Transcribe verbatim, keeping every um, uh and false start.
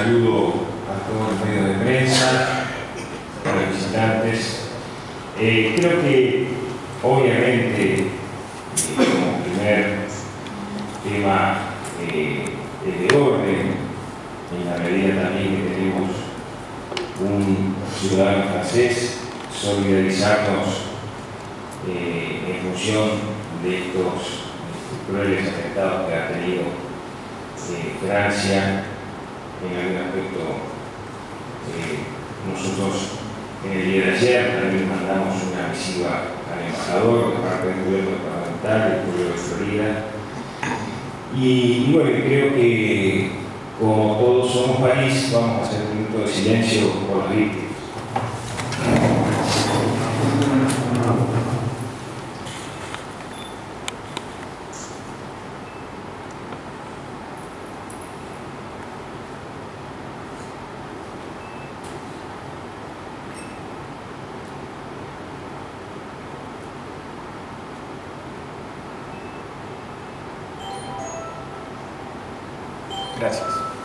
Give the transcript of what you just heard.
saludo a todos los medios de prensa, a los visitantes. Eh, creo que, obviamente, eh, como primer tema eh, de orden, en la medida también que tenemos un ciudadano francés, solidarizarnos eh, en función de estos crueles atentados que ha tenido eh, Francia. En algún aspecto, eh, nosotros en el día de ayer también mandamos una misiva al embajador de parte del gobierno departamental, del pueblo de Florida. Y, y bueno, creo que como todos somos país, vamos a hacer un minuto de silencio por las víctimas. Gracias.